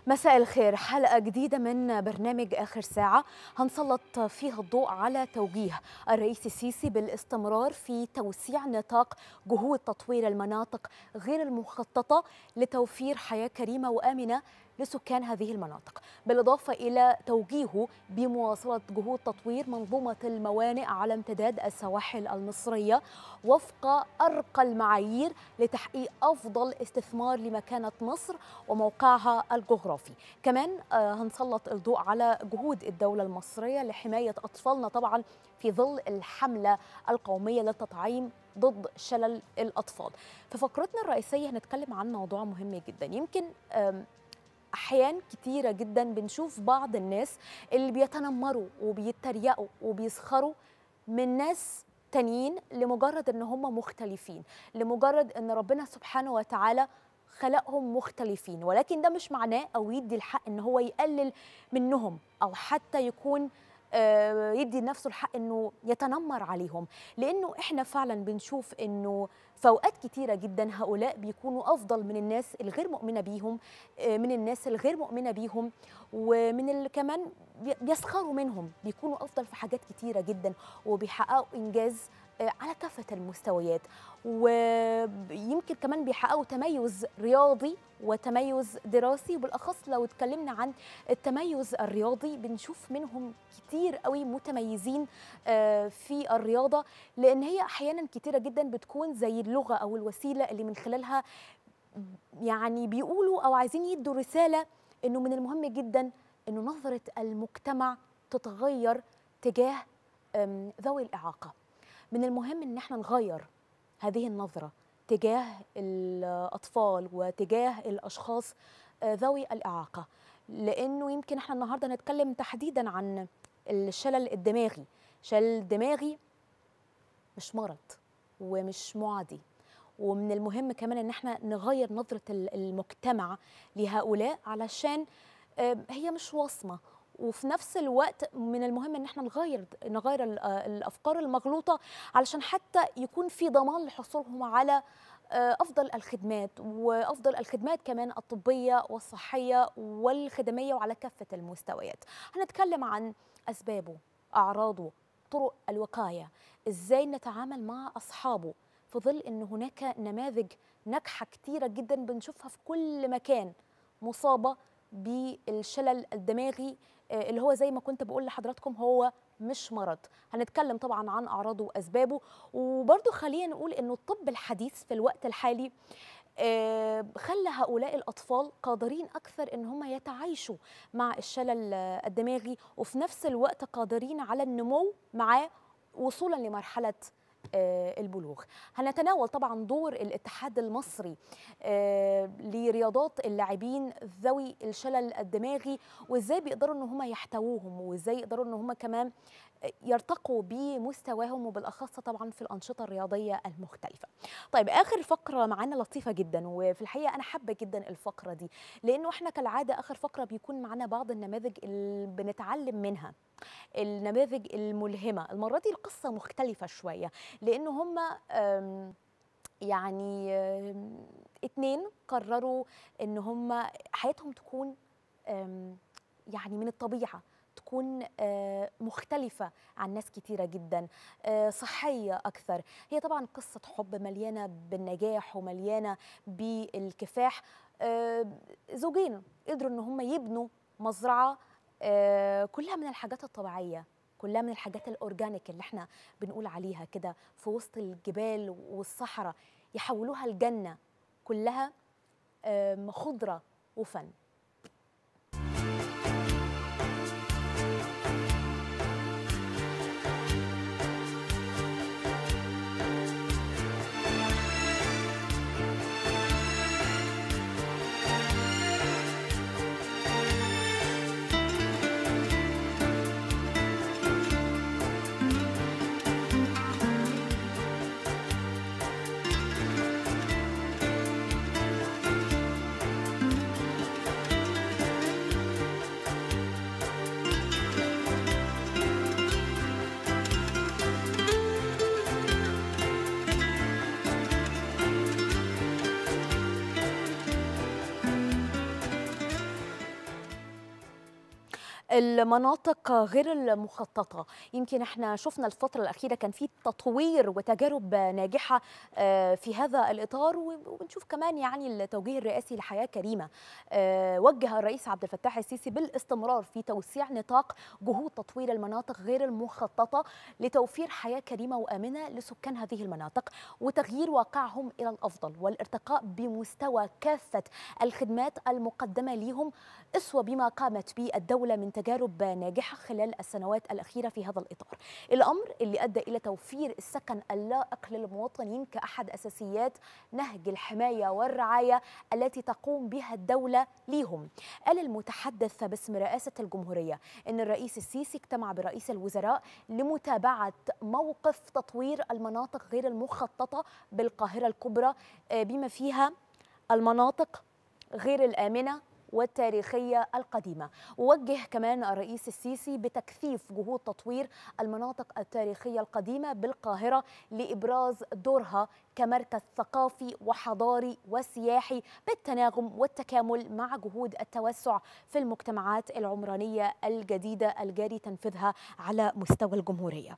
مساء الخير. حلقة جديدة من برنامج آخر ساعة هنسلط فيها الضوء على توجيه الرئيس السيسي بالاستمرار في توسيع نطاق جهود تطوير المناطق غير المخططة لتوفير حياة كريمة وآمنة لسكان هذه المناطق، بالإضافة إلى توجيهه بمواصلة جهود تطوير منظومة الموانئ على امتداد السواحل المصرية وفق أرقى المعايير لتحقيق أفضل استثمار لمكانة مصر وموقعها الجغرافي. كمان هنسلط الضوء على جهود الدولة المصرية لحماية أطفالنا طبعا في ظل الحملة القومية للتطعيم ضد شلل الأطفال. في فقرتنا الرئيسية هنتكلم عن موضوع مهم جدا. يمكن أحيان كتيرة جدا بنشوف بعض الناس اللي بيتنمروا وبيتريقوا وبيسخروا من ناس تانيين لمجرد ان هم مختلفين، لمجرد ان ربنا سبحانه وتعالى خلقهم مختلفين، ولكن ده مش معناه او يدي الحق ان هو يقلل منهم او حتى يكون يدي لنفسه الحق انه يتنمر عليهم، لانه احنا فعلا بنشوف انه في اوقات كتيره جدا هؤلاء بيكونوا افضل من الناس الغير مؤمنه بيهم، من الناس الغير مؤمنه بيهم، ومن اللي كمان بيسخروا منهم، بيكونوا افضل في حاجات كتيره جدا وبيحققوا انجاز على كافة المستويات، ويمكن كمان بيحققوا تميز رياضي وتميز دراسي. وبالأخص لو اتكلمنا عن التميز الرياضي بنشوف منهم كتير قوي متميزين في الرياضة، لأن هي أحيانا كتيرة جدا بتكون زي اللغة أو الوسيلة اللي من خلالها يعني بيقولوا أو عايزين يدوا رسالة إنه من المهم جدا إنه نظرة المجتمع تتغير تجاه ذوي الإعاقة. من المهم ان احنا نغير هذه النظرة تجاه الأطفال وتجاه الأشخاص ذوي الإعاقة، لأنه يمكن احنا النهاردة نتكلم تحديدا عن الشلل الدماغي. شلل الدماغي مش مرض ومش معدي، ومن المهم كمان ان احنا نغير نظرة المجتمع لهؤلاء علشان هي مش وصمة، وفي نفس الوقت من المهم ان احنا نغير الافكار المغلوطه علشان حتى يكون في ضمان لحصولهم على افضل الخدمات، وافضل الخدمات كمان الطبيه والصحيه والخدميه وعلى كافه المستويات. هنتكلم عن اسبابه، اعراضه، طرق الوقايه، ازاي نتعامل مع اصحابه في ظل ان هناك نماذج ناجحه كتيره جدا بنشوفها في كل مكان مصابه بالشلل الدماغي اللي هو زي ما كنت بقول لحضراتكم هو مش مرض. هنتكلم طبعا عن أعراضه وأسبابه، وبرضو خلينا نقول إنه الطب الحديث في الوقت الحالي خلى هؤلاء الأطفال قادرين أكثر إن هم يتعايشوا مع الشلل الدماغي، وفي نفس الوقت قادرين على النمو معاه وصولا لمرحلة البلوغ. هنتناول طبعا دور الاتحاد المصري لرياضات اللاعبين ذوي الشلل الدماغي، وازاي بيقدروا ان هم يحتووهم، وازاي يقدروا ان هم كمان يرتقوا بمستواهم، وبالاخص طبعا في الانشطه الرياضيه المختلفه. طيب اخر فقره معانا لطيفه جدا، وفي الحقيقه انا حابه جدا الفقره دي لانه احنا كالعاده اخر فقره بيكون معانا بعض النماذج اللي بنتعلم منها، النماذج الملهمه. المره دي القصه مختلفه شويه لانه هم يعني اتنين قرروا ان هم حياتهم تكون يعني من الطبيعه، تكون مختلفة عن ناس كتيرة جدا، صحية أكثر. هي طبعا قصة حب مليانة بالنجاح ومليانة بالكفاح. زوجين قدروا ان هم يبنوا مزرعة كلها من الحاجات الطبيعية، كلها من الحاجات الأورجانيك اللي احنا بنقول عليها كده في وسط الجبال والصحراء، يحولوها الجنة كلها خضرة وفن. المناطق غير المخططة، يمكن احنا شفنا الفترة الأخيرة كان في تطوير وتجارب ناجحة في هذا الإطار، وبنشوف كمان يعني التوجيه الرئاسي لحياة كريمة. وجه الرئيس عبد الفتاح السيسي بالاستمرار في توسيع نطاق جهود تطوير المناطق غير المخططة لتوفير حياة كريمة وآمنة لسكان هذه المناطق وتغيير واقعهم إلى الأفضل والارتقاء بمستوى كافة الخدمات المقدمة لهم، أسوة بما قامت به الدولة من تجارب ناجحة خلال السنوات الأخيرة في هذا الإطار. الأمر اللي أدى إلى توفير السكن اللائق للمواطنين كأحد أساسيات نهج الحماية والرعاية التي تقوم بها الدولة ليهم. قال المتحدث باسم رئاسة الجمهورية إن الرئيس السيسي اجتمع برئيس الوزراء لمتابعة موقف تطوير المناطق غير المخططة بالقاهرة الكبرى، بما فيها المناطق غير الآمنة والتاريخية القديمة. ووجه كمان الرئيس السيسي بتكثيف جهود تطوير المناطق التاريخية القديمة بالقاهرة لإبراز دورها كمركز ثقافي وحضاري وسياحي بالتناغم والتكامل مع جهود التوسع في المجتمعات العمرانية الجديدة الجاري تنفيذها على مستوى الجمهورية.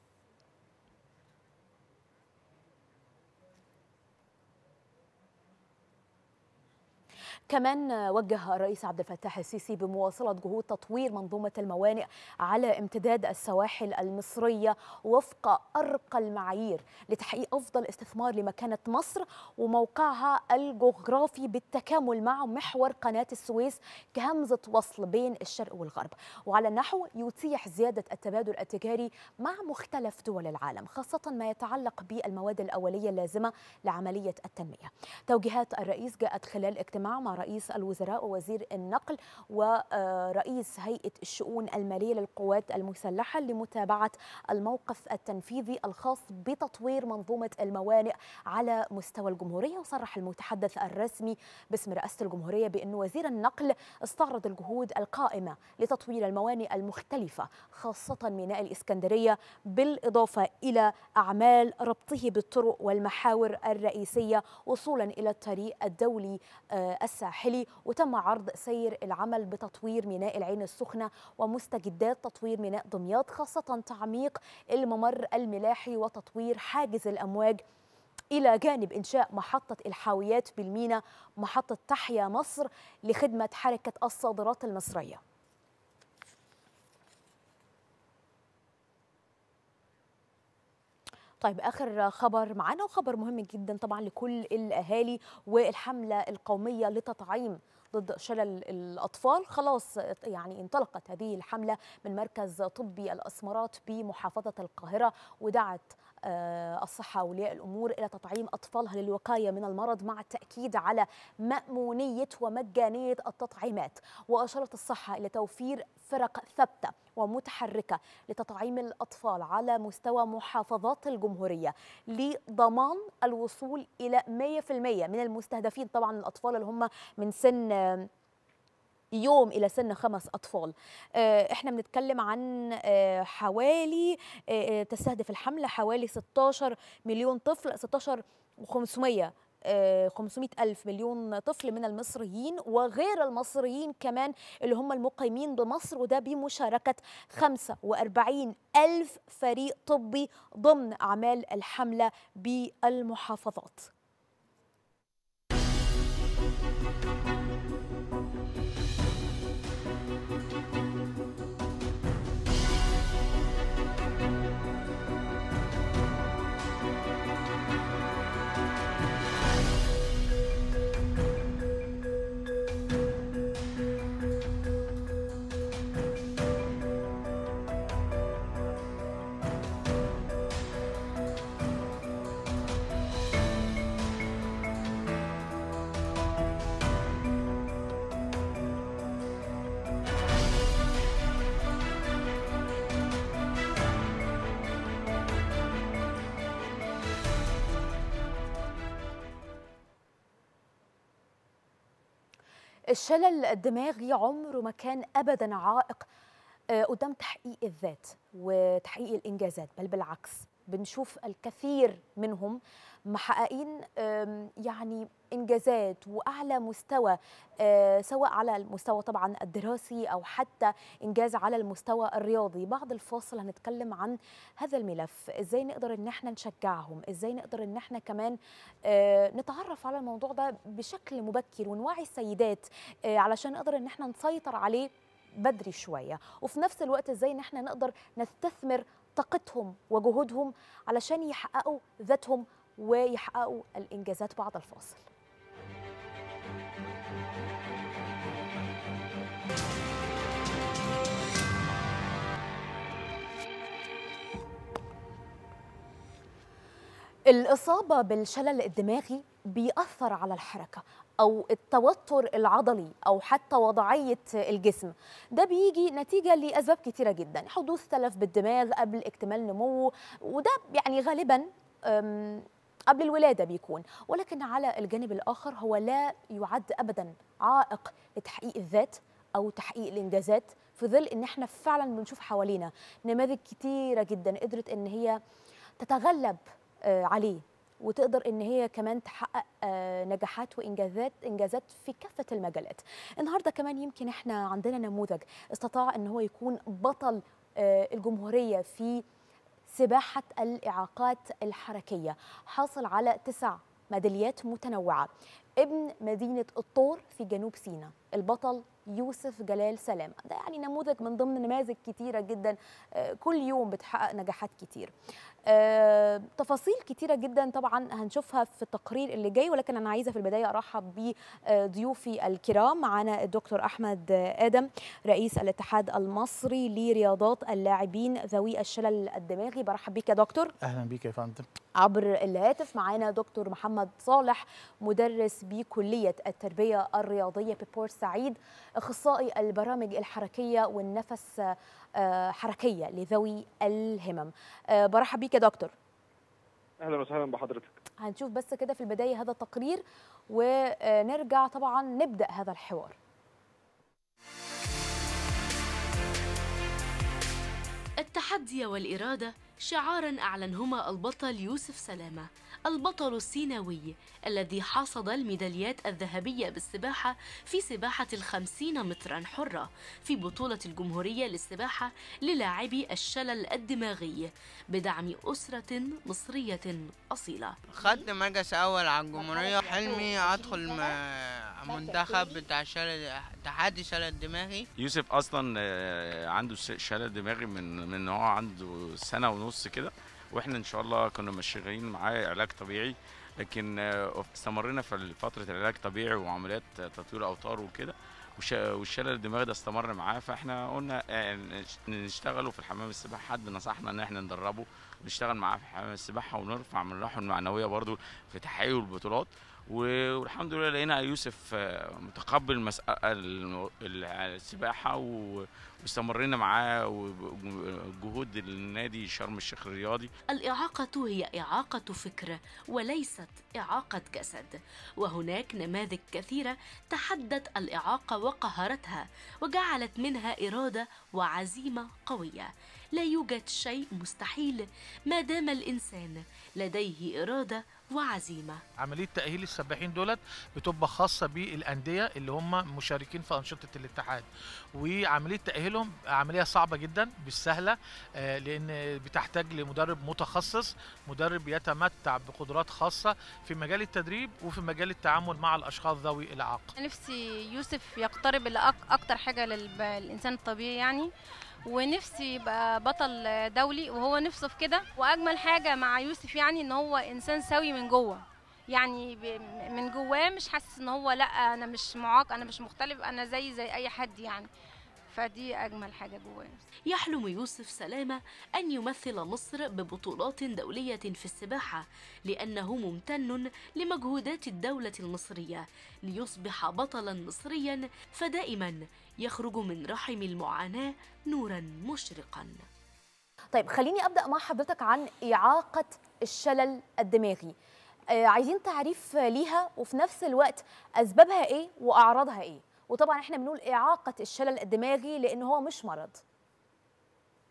كمان وجه الرئيس عبد الفتاح السيسي بمواصلة جهود تطوير منظومة الموانئ على امتداد السواحل المصرية وفق أرقى المعايير لتحقيق أفضل استثمار لمكانة مصر وموقعها الجغرافي بالتكامل مع محور قناة السويس كهمزة وصل بين الشرق والغرب، وعلى النحو يتيح زيادة التبادل التجاري مع مختلف دول العالم، خاصة ما يتعلق بالمواد الأولية اللازمة لعملية التنمية. توجيهات الرئيس جاءت خلال اجتماع مع رئيس الوزراء ووزير النقل ورئيس هيئة الشؤون المالية للقوات المسلحة لمتابعة الموقف التنفيذي الخاص بتطوير منظومة الموانئ على مستوى الجمهورية. وصرح المتحدث الرسمي باسم رئاسة الجمهورية بأن وزير النقل استعرض الجهود القائمة لتطوير الموانئ المختلفة خاصة ميناء الإسكندرية، بالإضافة إلى أعمال ربطه بالطرق والمحاور الرئيسية وصولا إلى الطريق الدولي الساحلي. وتم عرض سير العمل بتطوير ميناء العين السخنة ومستجدات تطوير ميناء دمياط، خاصة تعميق الممر الملاحي وتطوير حاجز الأمواج، إلى جانب إنشاء محطة الحاويات بالمينا، محطة تحيا مصر لخدمة حركة الصادرات المصرية. طيب، آخر خبر معانا وخبر مهم جدا طبعا لكل الأهالي، والحملة القومية لتطعيم ضد شلل الأطفال. خلاص يعني انطلقت هذه الحملة من مركز طبي الأسمرات بمحافظة القاهرة، ودعت الصحة أولياء الأمور إلى تطعيم أطفالها للوقاية من المرض مع التأكيد على مأمونية ومجانية التطعيمات. وأشارت الصحة إلى توفير فرق ثابتة ومتحركة لتطعيم الأطفال على مستوى محافظات الجمهورية لضمان الوصول إلى 100% من المستهدفين، طبعا الأطفال اللي هم من سن يوم إلى سن 5 أطفال. احنا بنتكلم عن حوالي تستهدف الحملة حوالي 16 مليون طفل، 16 و500 500 ألف مليون طفل من المصريين وغير المصريين كمان اللي هم المقيمين بمصر، وده بمشاركة 45 ألف فريق طبي ضمن أعمال الحملة بالمحافظات. الشلل الدماغي عمره ما كان أبدا عائق قدام تحقيق الذات وتحقيق الإنجازات، بل بالعكس بنشوف الكثير منهم محققين يعني إنجازات وأعلى مستوى، سواء على المستوى طبعا الدراسي أو حتى إنجاز على المستوى الرياضي. بعد الفاصل هنتكلم عن هذا الملف، إزاي نقدر إن احنا نشجعهم، إزاي نقدر إن احنا كمان نتعرف على الموضوع ده بشكل مبكر ونوعي السيدات علشان نقدر إن احنا نسيطر عليه بدري شوية، وفي نفس الوقت إزاي إن احنا نقدر نستثمر طاقتهم وجهودهم علشان يحققوا ذاتهم ويحققوا الإنجازات. بعد الفاصل. الإصابة بالشلل الدماغي بيأثر على الحركة أو التوتر العضلي أو حتى وضعية الجسم. ده بيجي نتيجة لأسباب كتيرة جدا، حدوث تلف بالدماغ قبل اكتمال نموه، وده يعني غالبا قبل الولادة بيكون، ولكن على الجانب الآخر هو لا يعد أبدا عائق لتحقيق الذات أو تحقيق الإنجازات، في ظل إن احنا فعلا بنشوف حوالينا نماذج كتيرة جدا قدرت إن هي تتغلب عليه وتقدر ان هي كمان تحقق نجاحات وانجازات في كافه المجالات. النهارده كمان يمكن احنا عندنا نموذج استطاع ان هو يكون بطل الجمهوريه في سباحه الاعاقات الحركيه، حاصل على 9 ميداليات متنوعه، ابن مدينه الطور في جنوب سيناء، البطل يوسف جلال سلامة. ده يعني نموذج من ضمن نماذج كتيرة جدا كل يوم بتحقق نجاحات كتير. تفاصيل كتيرة جدا طبعا هنشوفها في التقرير اللي جاي، ولكن أنا عايزة في البداية أرحب بضيوفي الكرام. معنا الدكتور أحمد آدم، رئيس الاتحاد المصري لرياضات اللاعبين ذوي الشلل الدماغي. برحب بيك يا دكتور. أهلا بيك يا فندم. عبر الهاتف معانا دكتور محمد صالح، مدرس بكلية التربية الرياضية ببورسعيد، أخصائي البرامج الحركية والنفس حركية لذوي الهمم. برحب بيك يا دكتور. أهلا وسهلا بحضرتك. هنشوف بس كده في البداية هذا التقرير ونرجع طبعا نبدأ هذا الحوار. التحدي والإرادة شعاراً أعلنهما البطل يوسف سلامة، البطل السيناوي الذي حصد الميداليات الذهبية بالسباحة في سباحة 50 متراً حرة في بطولة الجمهورية للسباحة للاعبي الشلل الدماغي بدعم أسرة مصرية أصيلة. خدت مركز أول على الجمهورية، حلمي أدخل منتخب بتاع اتحاد الشلل الدماغي. يوسف أصلاً عنده شلل دماغي من هو عنده 1.5 سنة كده، واحنا ان شاء الله كنا مشغلين معاه علاج طبيعي، لكن استمرينا في فتره العلاج الطبيعي وعمليات تطوير اوتار وكده، والشلل الدماغي ده استمر معاه. فاحنا قلنا نشتغلوا في الحمام السباحه، حد نصحنا ان احنا ندربه ونشتغل معاه في حمام السباحه ونرفع من روحه المعنويه برضو في تحقيق البطولات. والحمد لله لقينا يوسف متقبل السباحه واستمرينا معاه وجهود النادي شرم الشيخ الرياضي. الإعاقة هي إعاقة فكر وليست إعاقة جسد، وهناك نماذج كثيرة تحدت الإعاقة وقهرتها وجعلت منها إرادة وعزيمة قوية. لا يوجد شيء مستحيل ما دام الإنسان لديه إرادة وعزيمة. عملية تأهيل السباحين دولت بتبقى خاصة بالأندية اللي هم مشاركين في أنشطة الاتحاد، وعملية تأهيلهم عملية صعبة جدا بالسهلة، لأن بتحتاج لمدرب متخصص، مدرب يتمتع بقدرات خاصة في مجال التدريب وفي مجال التعامل مع الأشخاص ذوي الإعاقة. نفسي يوسف يقترب أكتر حاجة للإنسان الطبيعي يعني، ونفسي يبقى بطل دولي وهو نفسه في كده. واجمل حاجه مع يوسف يعني ان هو انسان سوي من جوه، يعني من جواه مش حاسس ان هو لا انا مش معاق، انا مش مختلف، انا زي اي حد يعني. فدي اجمل حاجه جواه. يحلم يوسف سلامة أن يمثل مصر ببطولات دولية في السباحة، لأنه ممتن لمجهودات الدولة المصرية ليصبح بطلا مصريا، فدائما يخرج من رحم المعاناة نورا مشرقا. طيب خليني أبدأ مع حضرتك عن إعاقة الشلل الدماغي. عايزين تعريف ليها وفي نفس الوقت أسبابها إيه وأعراضها إيه؟ وطبعا إحنا بنقول إعاقة الشلل الدماغي لأن هو مش مرض.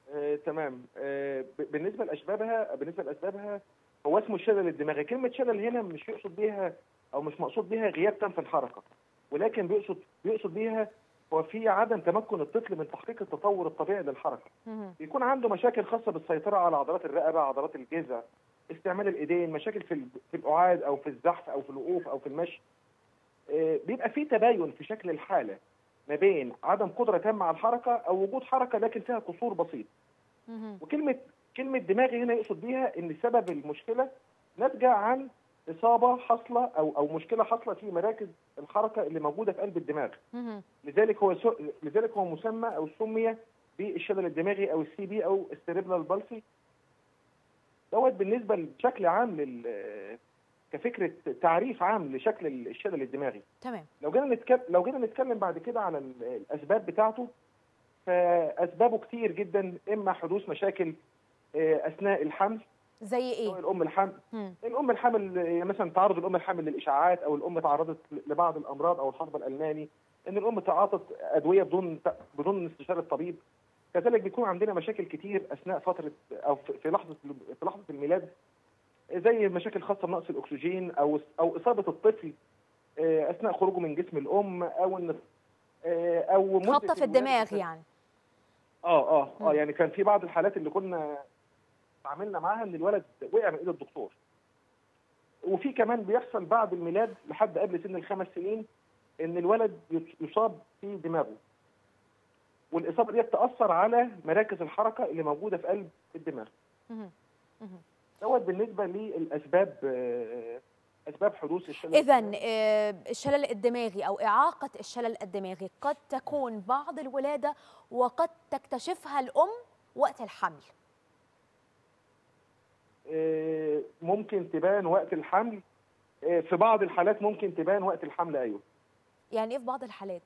تمام. بالنسبه لاسبابها هو اسمه الشلل الدماغي. كلمه شلل هنا مش يقصد بيها او مش مقصود بيها غياب تام في الحركه، ولكن بيقصد بيها هو في عدم تمكن الطفل من تحقيق التطور الطبيعي للحركه. بيكون عنده مشاكل خاصه بالسيطره على عضلات الرقبه، عضلات الجذع، استعمال الايدين، مشاكل في القعاد او في الزحف او في الوقوف او في المشي. بيبقى في تباين في شكل الحاله ما بين عدم قدره تامه على الحركه او وجود حركه لكن فيها قصور بسيط. كلمه دماغي هنا يقصد بيها ان سبب المشكله ناتجه عن اصابه حاصله او مشكله حاصله في مراكز الحركه اللي موجوده في قلب الدماغ. لذلك هو مسمى او سمي بالشلل الدماغي او السي بي او السيريبرال بالسي. دوت بالنسبه بشكل عام كفكره تعريف عام لشكل الشلل الدماغي. تمام. لو جينا نتكلم بعد كده على الاسباب بتاعته، فاسبابه كتير جدا. اما حدوث مشاكل اثناء الحمل، زي ايه؟ الام الحامل مثلا تعرض الام الحامل للاشعاعات، او الام تعرضت لبعض الامراض او الحصبه الالماني، ان الام تعاطت ادويه بدون استشاره الطبيب. كذلك بيكون عندنا مشاكل كتير اثناء فتره او في لحظه الميلاد، زي مشاكل خاصه بنقص الاكسجين او اصابه الطفل اثناء خروجه من جسم الام، او خبطه في الدماغ يعني. يعني كان في بعض الحالات اللي كنا تعاملنا معاها ان الولد وقع من ايد الدكتور. وفي كمان بيحصل بعد الميلاد لحد قبل سن ال5 سنين ان الولد يصاب في دماغه، والاصابه دي تاثر على مراكز الحركه اللي موجوده في قلب الدماغ. دوت بالنسبه للاسباب، اسباب حدوث الشلل. اذا الشلل الدماغي او اعاقه الشلل الدماغي قد تكون بعد الولاده وقد تكتشفها الام وقت الحمل. ممكن تبان وقت الحمل، في بعض الحالات ممكن تبان وقت الحمل. ايوه. يعني ايه في بعض الحالات؟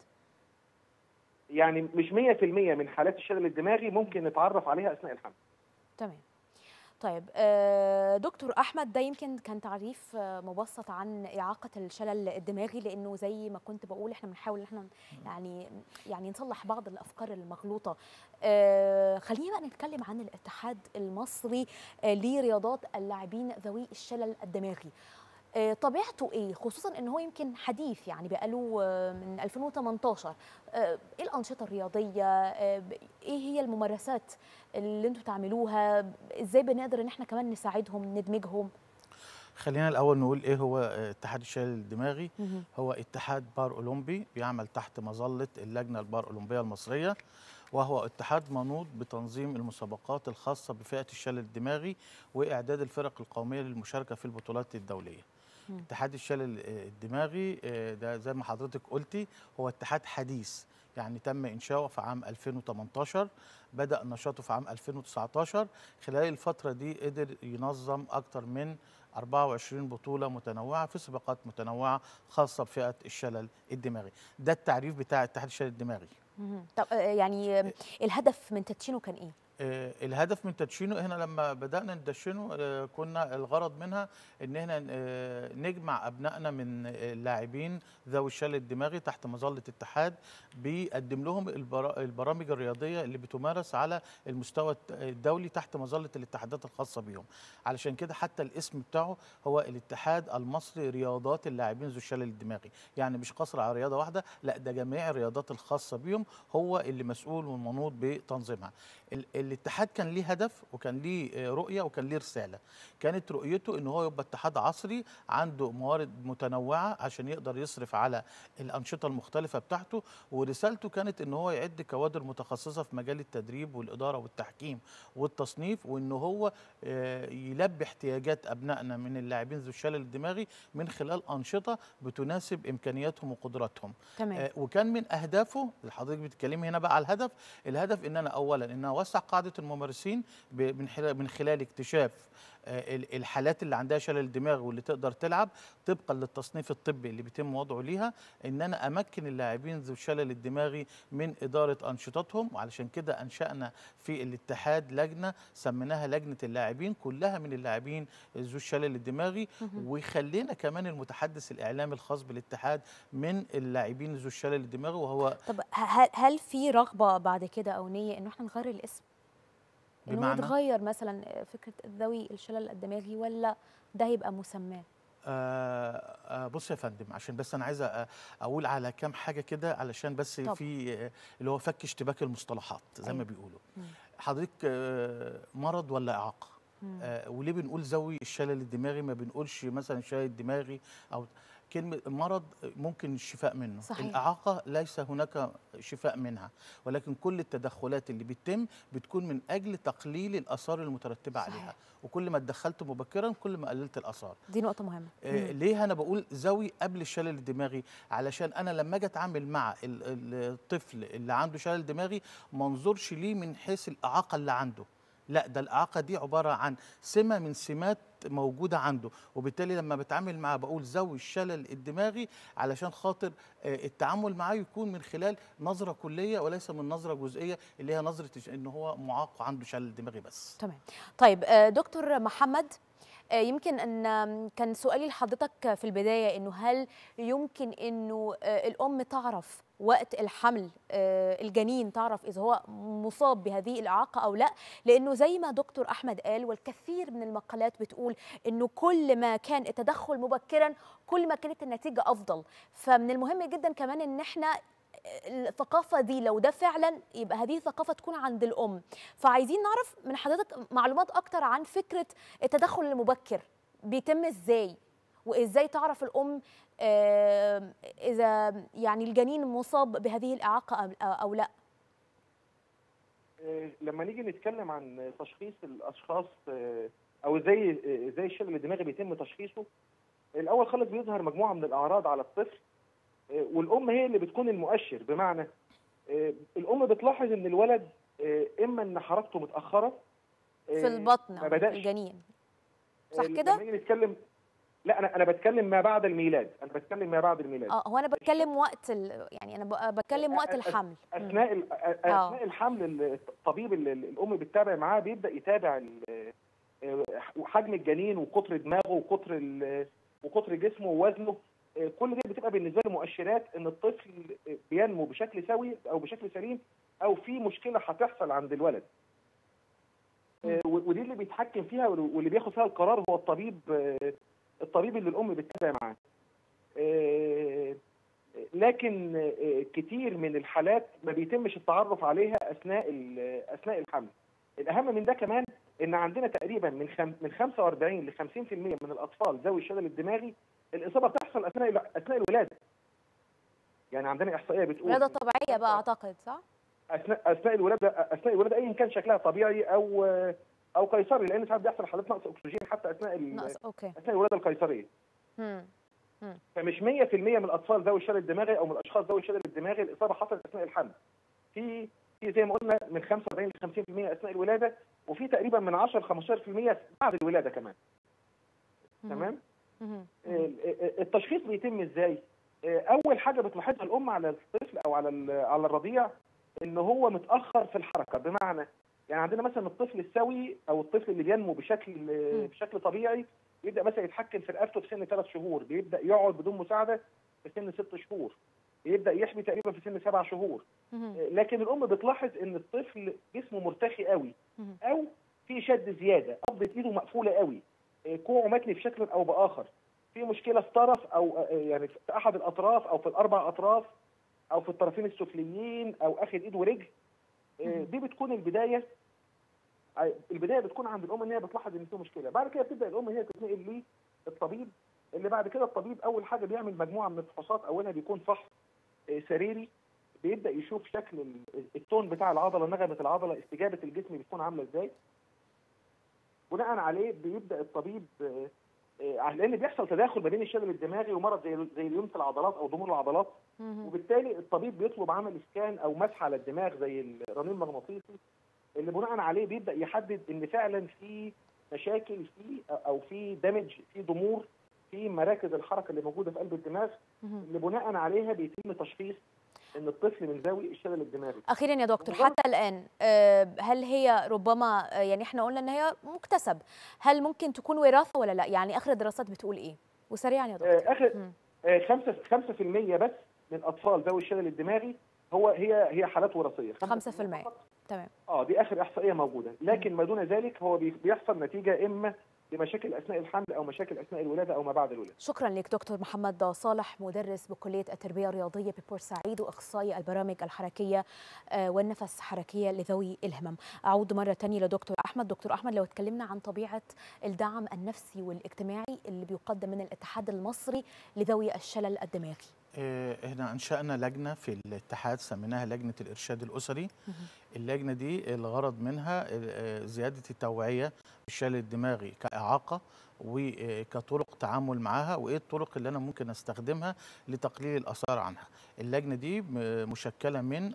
يعني مش 100% من حالات الشلل الدماغي ممكن نتعرف عليها اثناء الحمل. تمام. طيب دكتور احمد، ده يمكن كان تعريف مبسط عن اعاقه الشلل الدماغي، لانه زي ما كنت بقول احنا بنحاول ان احنا يعني نصلح بعض الافكار المغلوطه. خلينا بقى نتكلم عن الاتحاد المصري لرياضات اللاعبين ذوي الشلل الدماغي. طبيعته ايه، خصوصا ان هو يمكن حديث، يعني بقاله من 2018. ايه الانشطه الرياضيه، ايه هي الممارسات اللي انتم تعملوها، ازاي بنقدر ان احنا كمان نساعدهم ندمجهم؟ خلينا الاول نقول ايه هو اتحاد الشلل الدماغي. هو اتحاد بار اولمبي بيعمل تحت مظله اللجنه البار اولمبيه المصريه، وهو اتحاد منوط بتنظيم المسابقات الخاصه بفئه الشلل الدماغي واعداد الفرق القوميه للمشاركه في البطولات الدوليه. اتحاد الشلل الدماغي ده زي ما حضرتك قلتي هو اتحاد حديث، يعني تم إنشاؤه في عام 2018، بدأ نشاطه في عام 2019. خلال الفترة دي قدر ينظم أكثر من 24 بطولة متنوعة في سباقات متنوعة خاصة بفئة الشلل الدماغي. ده التعريف بتاع اتحاد الشلل الدماغي. طب يعني الهدف من تدشينه كان إيه؟ الهدف من تدشينه هنا لما بدأنا ندشنه كنا الغرض منها ان احنا نجمع ابنائنا من اللاعبين ذوي الشلل الدماغي تحت مظلة اتحاد بيقدم لهم البرامج الرياضية اللي بتمارس على المستوى الدولي تحت مظلة الاتحادات الخاصة بهم. علشان كده حتى الاسم بتاعه هو الاتحاد المصري رياضات اللاعبين ذوي الشلل الدماغي، يعني مش قصر على رياضة واحدة، لا ده جميع الرياضات الخاصة بهم هو اللي مسؤول والمنوط بتنظيمها. الاتحاد كان ليه هدف وكان ليه رؤية وكان ليه رسالة. كانت رؤيته ان هو يبقى اتحاد عصري عنده موارد متنوعة عشان يقدر يصرف على الأنشطة المختلفة بتاعته، ورسالته كانت ان هو يعد كوادر متخصصة في مجال التدريب والإدارة والتحكيم والتصنيف، وان هو يلبي احتياجات أبنائنا من اللاعبين ذو الشلل الدماغي من خلال أنشطة بتناسب إمكانياتهم وقدراتهم. تمام. وكان من أهدافه، حضرتك بتتكلمي هنا بقى على الهدف ان انا اولا ان اوسع قاعده الممارسين من خلال اكتشاف الحالات اللي عندها شلل دماغ واللي تقدر تلعب طبقا للتصنيف الطبي اللي بيتم وضعه ليها، ان انا امكن اللاعبين ذو الشلل الدماغي من اداره انشطتهم. وعلشان كده انشانا في الاتحاد لجنه سميناها لجنه اللاعبين، كلها من اللاعبين ذو الشلل الدماغي، وخلينا كمان المتحدث الاعلامي الخاص بالاتحاد من اللاعبين ذو الشلل الدماغي. وهو طب هل في رغبه بعد كده او نيه انه احنا نغير الاسم؟ انه بمعنى يتغير مثلا فكره ذوي الشلل الدماغي، ولا ده هيبقى مسماه؟ بص يا فندم، عشان بس انا عايز اقول على كام حاجه كده، علشان بس طب. في اللي هو فك اشتباك المصطلحات زي ما بيقولوا. مم. حضرتك مرض ولا اعاقه؟ مم. وليه بنقول ذوي الشلل الدماغي، ما بنقولش مثلا شلل الدماغي؟ او كلمه مرض ممكن الشفاء منه. صحيح. الاعاقه ليس هناك شفاء منها، ولكن كل التدخلات اللي بتكون من اجل تقليل الاثار المترتبه صحيح. عليها، وكل ما اتدخلت مبكرا كل ما قللت الاثار. دي نقطه مهمه. ليه انا بقول ذوي قبل الشلل الدماغي؟ علشان انا لما اجي اتعامل مع الطفل اللي عنده شلل دماغي ما انظرش ليه من حيث الاعاقه اللي عنده، لا، ده الاعاقه دي عباره عن سمه من سمات موجوده عنده، وبالتالي لما بتعامل معاه بقول ذوي الشلل الدماغي علشان خاطر التعامل معاه يكون من خلال نظره كليه وليس من نظره جزئيه اللي هي نظره ان هو معاق وعنده شلل دماغي بس. تمام. طيب دكتور محمد، يمكن ان كان سؤالي لحضرتك في البدايه انه هل يمكن انه الام تعرف وقت الحمل، الجنين تعرف اذا هو مصاب بهذه الاعاقه او لا؟ لانه زي ما دكتور احمد قال، والكثير من المقالات بتقول انه كل ما كان التدخل مبكرا كل ما كانت النتيجه افضل. فمن المهم جدا كمان ان احنا الثقافة دي لو ده فعلا يبقى هذه ثقافة تكون عند الأم. فعايزين نعرف من حضرتك معلومات أكتر عن فكرة التدخل المبكر بيتم إزاي، وإزاي تعرف الأم إذا يعني الجنين مصاب بهذه الإعاقة أو لا. لما نيجي نتكلم عن تشخيص الأشخاص أو زي الشلل الدماغي بيتم تشخيصه، الأول خالص بيظهر مجموعة من الأعراض على الطفل، والام هي اللي بتكون المؤشر. بمعنى الام بتلاحظ ان الولد اما ان حركته متاخره في البطن او في الجنين، صح كده؟ لما نيجي نتكلم، لا انا بتكلم ما بعد الميلاد، هو انا بتكلم وقت يعني انا بتكلم وقت الحمل. اثناء الحمل الطبيب اللي الام بتتابع معاه بيبدا يتابع حجم الجنين وقطر دماغه وقطر جسمه ووزنه. كل دي بتبقى بالنسبه له مؤشرات ان الطفل بينمو بشكل سوي او بشكل سليم، او في مشكله هتحصل عند الولد. ودي اللي بيتحكم فيها واللي بياخد فيها القرار هو الطبيب اللي الام بتتابع معاه. لكن كتير من الحالات ما بيتمش التعرف عليها اثناء الحمل. الاهم من ده كمان ان عندنا تقريبا من 45 ل 50% من الاطفال ذوي الشلل الدماغي الاصابه بتحصل اثناء الولاده. يعني عندنا احصائيه بتقول ولاده طبيعيه بقى اعتقد، صح؟ اثناء الولاده ايا كان شكلها طبيعي او قيصري، لان ساعات بيحصل حالات نقص اكسجين حتى اثناء الولاده القيصريه. فمش 100% من الاطفال ذوي الشلل الدماغي او من الاشخاص ذوي الشلل الدماغي الاصابه حصلت اثناء الحمل. في زي ما قلنا من 45 ل 50% اثناء الولاده، وفي تقريبا من 10 ل 15% بعد الولاده كمان. تمام؟ التشخيص بيتم ازاي؟ اول حاجه بتلاحظها الام على الطفل او على الرضيع ان هو متاخر في الحركه. بمعنى يعني عندنا مثلا الطفل السوي او الطفل اللي بينمو بشكل طبيعي يبدا مثلا يتحكم في رقبته في سن 3 شهور، بيبدا يقعد بدون مساعده في سن 6 شهور، بيبدا يحبي تقريبا في سن 7 شهور. لكن الام بتلاحظ ان الطفل جسمه مرتخي قوي او في شد زياده، قبضه ايده مقفوله قوي، كوعه متني بشكل او باخر، في مشكله في طرف او يعني في احد الاطراف او في الاربع اطراف او في الطرفين السفليين او اخذ ايد ورجل. دي بتكون البدايه بتكون عند الام ان هي بتلاحظ ان في مشكله. بعد كده بتبدا الام هي تتنقل للطبيب، اللي بعد كده الطبيب اول حاجه بيعمل مجموعه من الفحوصات. اولها بيكون فحص سريري، بيبدا يشوف شكل التون بتاع العضله، نغمه العضله، استجابه الجسم بتكون عامله ازاي. بناء عليه بيبدا الطبيب، لان بيحصل تداخل ما بين الشلل الدماغي ومرض زي ليونس العضلات او ضمور العضلات، وبالتالي الطبيب بيطلب عمل اسكان او مسح على الدماغ زي الرنين المغناطيسي، اللي بناء عليه بيبدا يحدد ان فعلا في مشاكل او في دمج، في ضمور في مراكز الحركه اللي موجوده في قلب الدماغ، اللي بناء عليها بيتم تشخيص ان الطفل من ذوي الشلل الدماغي. اخيرا يا دكتور، حتى الان هل هي ربما يعني احنا قلنا ان هي مكتسب، هل ممكن تكون وراثه ولا لا؟ يعني اخر الدراسات بتقول ايه؟ وسريعا يا دكتور. اخر 5% بس من اطفال ذوي الشلل الدماغي هي حالات وراثيه. 5%. تمام. دي اخر احصائيه موجوده، لكن ما دون ذلك هو بيحصل نتيجه اما لمشاكل اثناء الحمل او مشاكل اثناء الولاده او ما بعد الولاده. شكرا لك دكتور محمد صالح، مدرس بكليه التربيه الرياضيه ببورسعيد واخصائي البرامج الحركيه والنفس حركيه لذوي الهمم. اعود مره ثانيه لدكتور احمد. دكتور احمد، لو اتكلمنا عن طبيعه الدعم النفسي والاجتماعي اللي بيقدم من الاتحاد المصري لذوي الشلل الدماغي. احنا انشأنا لجنة في الاتحاد سميناها لجنة الإرشاد الأسري. اللجنة دي الغرض منها زيادة التوعية بالشلل الدماغي كإعاقة وكطرق تعامل معها، وايه الطرق اللي انا ممكن استخدمها لتقليل الآثار عنها. اللجنة دي مشكلة من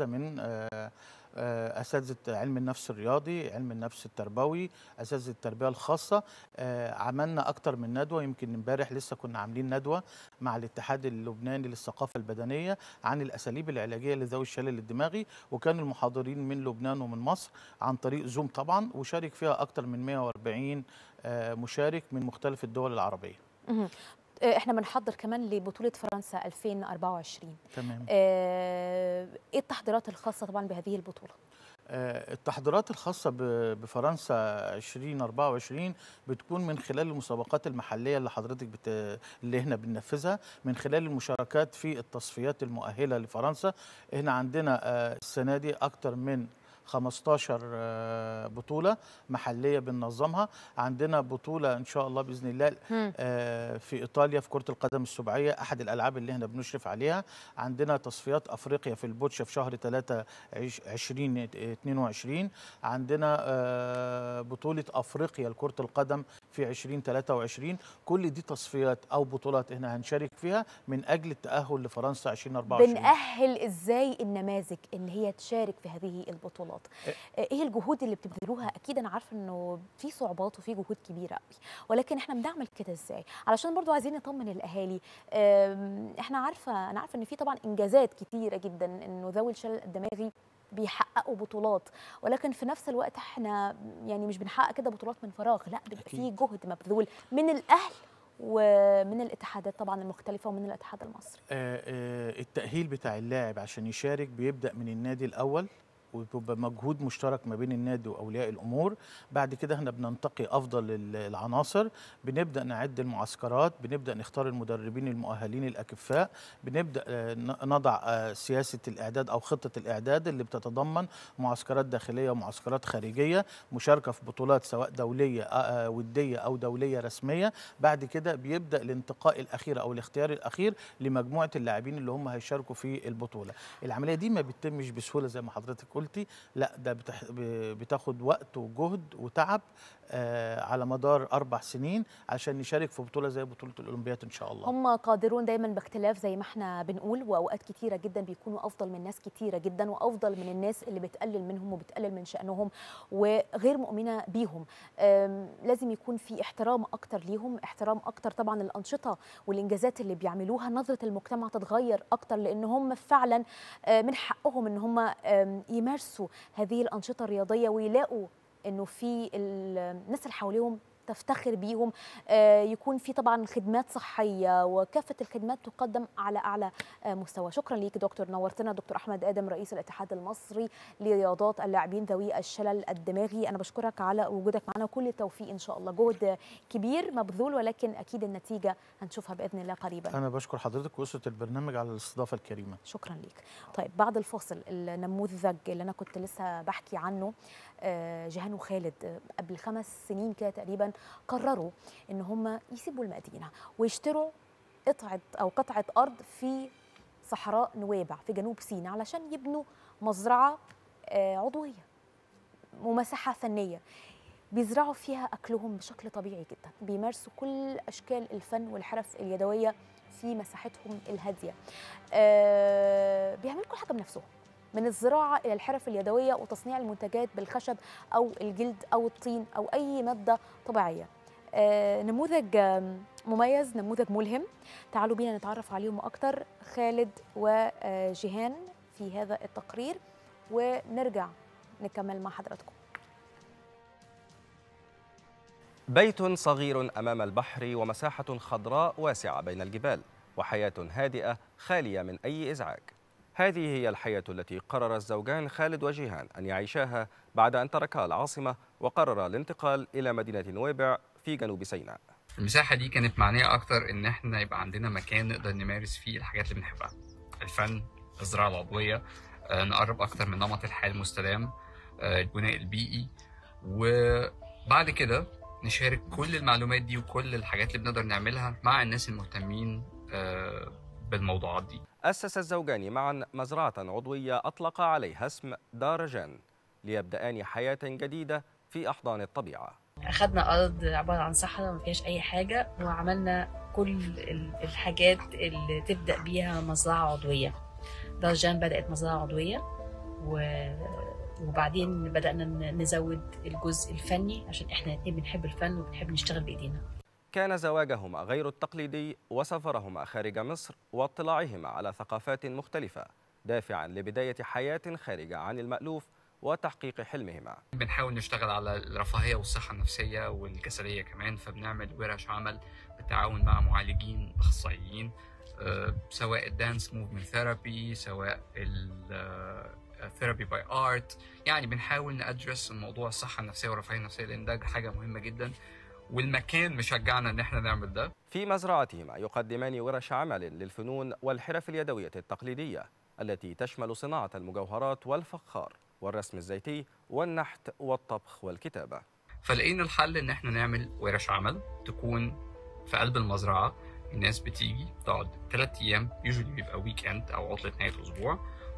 أساتذة علم النفس الرياضي، علم النفس التربوي، أساتذة التربية الخاصة. عملنا أكتر من ندوة، يمكن امبارح لسه كنا عاملين ندوة مع الاتحاد اللبناني للثقافة البدنية عن الأساليب العلاجية لذوي الشلل الدماغي، وكان المحاضرين من لبنان ومن مصر عن طريق زوم طبعا، وشارك فيها أكتر من 140 مشارك من مختلف الدول العربية. احنا بنحضر كمان لبطولة فرنسا 2024. تمام. ايه التحضيرات الخاصة طبعا بهذه البطولة؟ التحضيرات الخاصة بفرنسا 2024 بتكون من خلال المسابقات المحلية اللي حضرتك اللي احنا بننفذها، من خلال المشاركات في التصفيات المؤهلة لفرنسا. احنا عندنا السنة دي أكتر من 15 بطولة محلية بننظمها. عندنا بطولة إن شاء الله بإذن الله في إيطاليا في كرة القدم السباعية، أحد الألعاب اللي احنا بنشرف عليها. عندنا تصفيات أفريقيا في البوتشا في شهر 3 2022. عندنا بطولة أفريقيا لكرة القدم في 2023. كل دي تصفيات أو بطولات احنا هنشارك فيها من أجل التأهل لفرنسا 2024. بنأهل إزاي النماذج إن هي تشارك في هذه البطولات؟ ايه الجهود اللي بتبذلوها؟ اكيد انا عارفه انه في صعوبات وفي جهود كبيره قوي، ولكن احنا بنعمل كده ازاي؟ علشان برضو عايزين نطمن الاهالي. انا عارفه ان في طبعا انجازات كتيره جدا انه ذوي الشلل الدماغي بيحققوا بطولات، ولكن في نفس الوقت احنا يعني مش بنحقق كده بطولات من فراغ، لا بيبقى في جهد مبذول من الاهل ومن الاتحادات طبعا المختلفه ومن الاتحاد المصري. التأهيل بتاع اللاعب عشان يشارك بيبدأ من النادي الأول، وبيبقى مجهود مشترك ما بين النادي واولياء الامور. بعد كده احنا بننتقي افضل العناصر، بنبدا نعد المعسكرات، بنبدا نختار المدربين المؤهلين الاكفاء، بنبدا نضع سياسه الاعداد او خطه الاعداد اللي بتتضمن معسكرات داخليه ومعسكرات خارجيه، مشاركه في بطولات سواء دوليه وديه او دوليه رسميه. بعد كده بيبدا الانتقاء الاخير او الاختيار الاخير لمجموعه اللاعبين اللي هم هيشاركوا في البطوله. العمليه دي ما بتتمش بسهوله زي ما حضرتك قلتي، لا ده بتاخد وقت وجهد وتعب على مدار 4 سنين عشان نشارك في بطولة زي بطولة الأولمبياد إن شاء الله. هم قادرون دايما باختلاف زي ما احنا بنقول، وأوقات كتيرة جدا بيكونوا أفضل من ناس كتيرة جدا، وأفضل من الناس اللي بتقلل منهم وبتقلل من شأنهم وغير مؤمنة بيهم. لازم يكون في احترام أكتر ليهم، احترام أكتر طبعا الأنشطة والإنجازات اللي بيعملوها، نظرة المجتمع تتغير أكتر، لأن هم فعلا من حقهم إن هم يمارسوا هذه الأنشطة الرياضية ويلاقوا إنه في الناس اللي حواليهم تفتخر بيهم، يكون في طبعا خدمات صحية وكافة الخدمات تقدم على أعلى مستوى. شكرا ليك دكتور، نورتنا. دكتور أحمد آدم رئيس الاتحاد المصري لرياضات اللاعبين ذوي الشلل الدماغي، أنا بشكرك على وجودك معنا وكل التوفيق إن شاء الله. جهد كبير مبذول ولكن أكيد النتيجة هنشوفها بإذن الله قريبا. أنا بشكر حضرتك وأسرة البرنامج على الاستضافة الكريمة. شكرا ليك. طيب بعد الفاصل النموذج اللي أنا كنت لسه بحكي عنه، جيهان وخالد، قبل 5 سنين كده تقريبا قرروا ان هم يسيبوا المدينه ويشتروا قطعه ارض في صحراء نويبع في جنوب سيناء علشان يبنوا مزرعه عضويه ومساحه فنيه بيزرعوا فيها اكلهم بشكل طبيعي جدا، بيمارسوا كل اشكال الفن والحرف اليدويه في مساحتهم الهاديه، بيعملوا كل حاجه بنفسهم، من الزراعة إلى الحرف اليدوية وتصنيع المنتجات بالخشب أو الجلد أو الطين أو أي مادة طبيعية. نموذج مميز، نموذج ملهم. تعالوا بينا نتعرف عليهم أكتر، خالد وجيهان في هذا التقرير ونرجع نكمل مع حضراتكم. بيت صغير أمام البحر ومساحة خضراء واسعة بين الجبال وحياة هادئة خالية من أي إزعاج. هذه هي الحياة التي قرر الزوجان خالد وجيهان أن يعيشاها بعد أن تركا العاصمة وقرر الانتقال إلى مدينة نويبع في جنوب سيناء. المساحة دي كانت معنية أكتر إن إحنا يبقى عندنا مكان نقدر نمارس فيه الحاجات اللي بنحبها، الفن، الزراعة العضوية، نقرب أكتر من نمط الحياة المستدام، البناء البيئي، وبعد كده نشارك كل المعلومات دي وكل الحاجات اللي بنقدر نعملها مع الناس المهتمين بالموضوعات دي. أسس الزوجان معا مزرعة عضوية أطلق عليها اسم دار جان ليبدأان حياة جديدة في أحضان الطبيعة. أخذنا أرض عبارة عن صحراء ما فيهاش أي حاجة، وعملنا كل الحاجات اللي تبدأ بيها مزرعة عضوية. دار جان بدأت مزرعة عضوية، وبعدين بدأنا نزود الجزء الفني عشان إحنا الاتنين بنحب الفن وبنحب نشتغل بإيدينا. كان زواجهما غير التقليدي وسفرهما خارج مصر واطلاعهما على ثقافات مختلفة دافعا لبداية حياة خارجة عن المألوف وتحقيق حلمهما. بنحاول نشتغل على الرفاهية والصحة النفسية والجسدية كمان، فبنعمل ورش عمل بالتعاون مع معالجين أخصائيين، سواء الدانس موفمنت ثيرابي، سواء ثيرابي باي ارت. يعني بنحاول ندرس موضوع الصحة النفسية والرفاهية النفسية لأن ده حاجة مهمة جدا، والمكان مشجعنا ان احنا نعمل ده. في مزرعتهما يقدمان ورش عمل للفنون والحرف اليدوية التقليدية التي تشمل صناعة المجوهرات والفخار والرسم الزيتي والنحت والطبخ والكتابة. فلقينا الحل ان احنا نعمل ورش عمل تكون في قلب المزرعة، الناس بتيجي تقعد 3 أيام، يوجولي بيبقى ويك اند او عطلة نهاية اسبوع،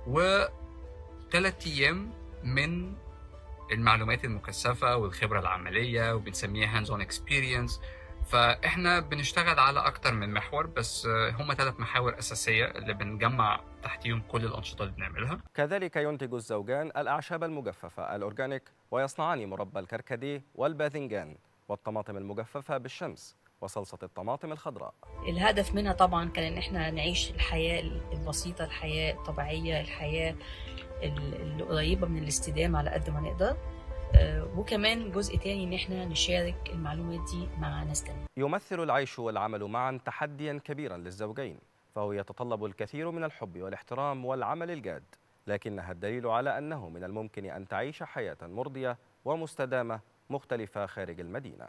و3 أيام من المعلومات المكثفة والخبرة العملية، وبنسميها hands on experience. فإحنا بنشتغل على أكتر من محور، بس هم 3 محاور أساسية اللي بنجمع تحتيهم كل الأنشطة اللي بنعملها. كذلك ينتج الزوجان الأعشاب المجففة الأورجانيك، ويصنعان مربى الكركديه والباذنجان والطماطم المجففة بالشمس وصلصة الطماطم الخضراء. الهدف منها طبعا كان إن إحنا نعيش الحياة البسيطة، الحياة الطبيعية، الحياة اللي قريبة من الاستدامة على قد ما نقدر، وكمان جزء تاني ان احنا نشارك المعلومات دي مع ناس تانية. يمثل العيش والعمل معا تحديا كبيرا للزوجين، فهو يتطلب الكثير من الحب والاحترام والعمل الجاد، لكنها الدليل على أنه من الممكن أن تعيش حياة مرضية ومستدامة مختلفة خارج المدينة.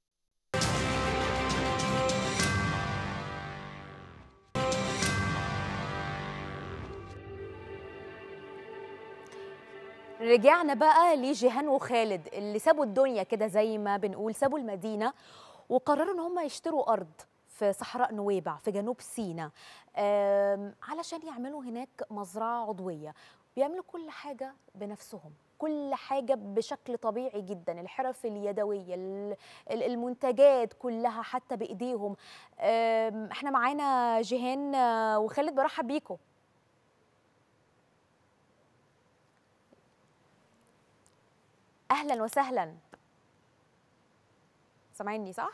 رجعنا بقى لجيهان وخالد اللي سابوا الدنيا كده زي ما بنقول، سابوا المدينة وقرروا ان هم يشتروا أرض في صحراء نويبع في جنوب سيناء علشان يعملوا هناك مزرعة عضوية. بيعملوا كل حاجة بنفسهم، كل حاجة بشكل طبيعي جدا، الحرف اليدوية، المنتجات كلها حتى بإيديهم. احنا معانا جيهان وخالد، برحب بيكم. اهلا وسهلا. سامعيني صح؟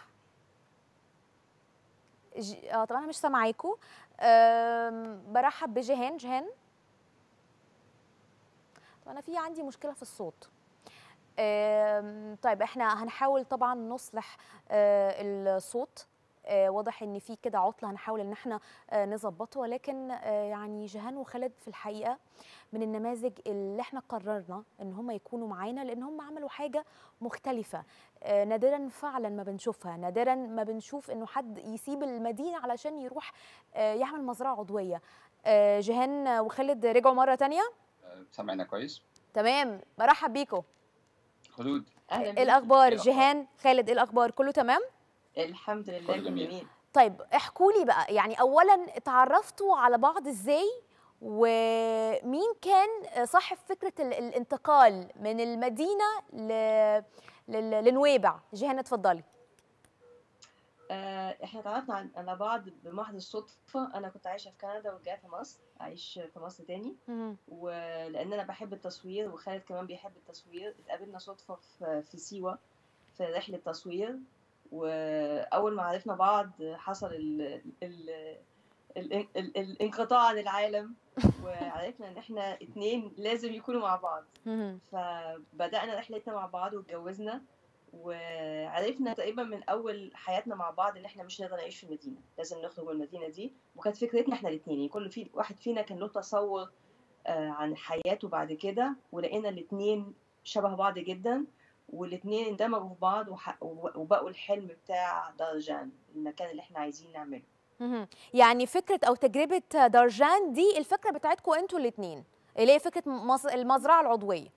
طبعا انا مش سامعاكم. برحب بجيهان. جيهان، طب انا في عندي مشكله في الصوت. طيب احنا هنحاول طبعا نصلح الصوت. واضح ان في كده عطله، هنحاول ان احنا نظبطه، ولكن يعني جيهان وخالد في الحقيقه من النماذج اللي احنا قررنا ان هم يكونوا معانا، لان هم عملوا حاجه مختلفه. نادرا فعلا ما بنشوفها، نادرا ما بنشوف انه حد يسيب المدينه علشان يروح يعمل مزرعه عضويه. جيهان وخالد رجعوا مره تانية. سامعنا كويس؟ تمام، برحب بيكم. خلود، اهلا بيكم. الاخبار جيهان، خالد، ايه الاخبار؟ كله تمام؟ الحمد لله جميل. طيب احكوا لي بقى، يعني اولا اتعرفتوا على بعض ازاي، ومين كان صاحب فكره الانتقال من المدينه لنويبع؟ جيهان اتفضلي. احنا اتعرفنا على بعض بمحض الصدفه. انا كنت عايشه في كندا ورجعت مصر اعيش في مصر تاني، ولان انا بحب التصوير وخالد كمان بيحب التصوير، اتقابلنا صدفه في سيوه في رحله تصوير. واول ما عرفنا بعض حصل الانقطاع عن العالم، وعرفنا ان احنا 2 لازم يكونوا مع بعض. فبدأنا رحلتنا مع بعض واتجوزنا، وعرفنا تقريبا من اول حياتنا مع بعض ان احنا مش نقدر نعيش في المدينه، لازم نخرج من المدينه دي. وكانت فكرتنا احنا الاثنين، يعني كل واحد فينا كان له تصور عن حياته بعد كده، ولقينا الاثنين شبه بعض جدا، والاثنين اندمجوا في بعض وبقوا الحلم بتاع دارجان، المكان اللي احنا عايزين نعمله. يعني فكره او تجربه دارجان دي الفكره بتاعتكم انتوا الاثنين، اللي هي فكره المزرعه العضويه.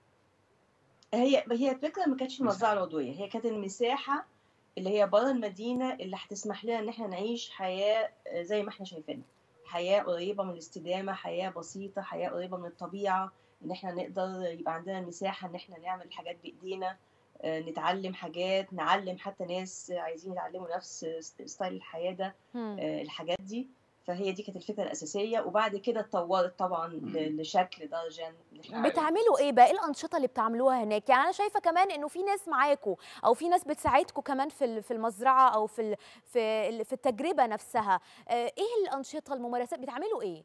هي الفكره ما كانتش المزرعه العضويه، هي كانت المساحه اللي هي بره المدينه اللي هتسمح لنا ان احنا نعيش حياه زي ما احنا شايفينها، حياه قريبه من الاستدامه، حياه بسيطه، حياه قريبه من الطبيعه، ان احنا نقدر يبقى عندنا المساحه ان احنا نعمل حاجات بايدينا، نتعلم حاجات، نعلم حتى ناس عايزين يتعلموا نفس ستايل الحياه ده، الحاجات دي. فهي دي كانت الفكره الاساسيه، وبعد كده اتطورت طبعا لشكل دارجان. بتعملوا ايه بقى؟ ايه الانشطه اللي بتعملوها هناك؟ يعني انا شايفه كمان انه في ناس معاكم او في ناس بتساعدكم كمان في المزرعه او في التجربه نفسها. ايه الانشطه، الممارسات، بتعملوا ايه؟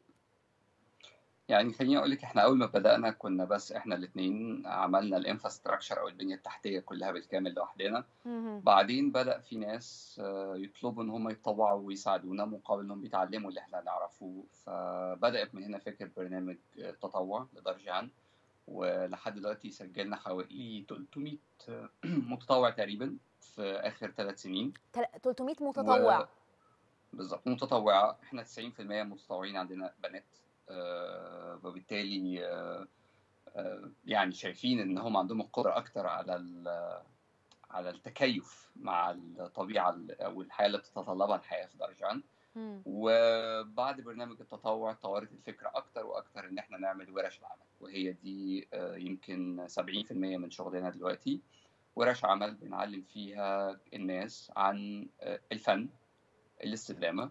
يعني خليني اقول لك، احنا اول ما بدانا كنا بس احنا الاثنين عملنا الانفراستراكشر او البنيه التحتيه كلها بالكامل لوحدنا. بعدين بدا في ناس يطلبوا ان هم يتطوعوا ويساعدونا مقابل انهم بيتعلموا اللي احنا نعرفه، فبدات من هنا فكره برنامج تطوع لدارجان، ولحد دلوقتي سجلنا حوالي 300 متطوع تقريبا في اخر 3 سنين. 300 متطوع بالظبط، متطوعه. احنا 90% متطوعين عندنا بنات، وبالتالي يعني شايفين ان هم عندهم القدره اكتر على التكيف مع الطبيعه والحياه اللي بتتطلبها الحياه في دارجان. وبعد برنامج التطوع طورت الفكره اكتر واكتر ان احنا نعمل ورش العمل، وهي دي يمكن 70% من شغلنا دلوقتي. ورش عمل بنعلم فيها الناس عن الفن، الاستدامه،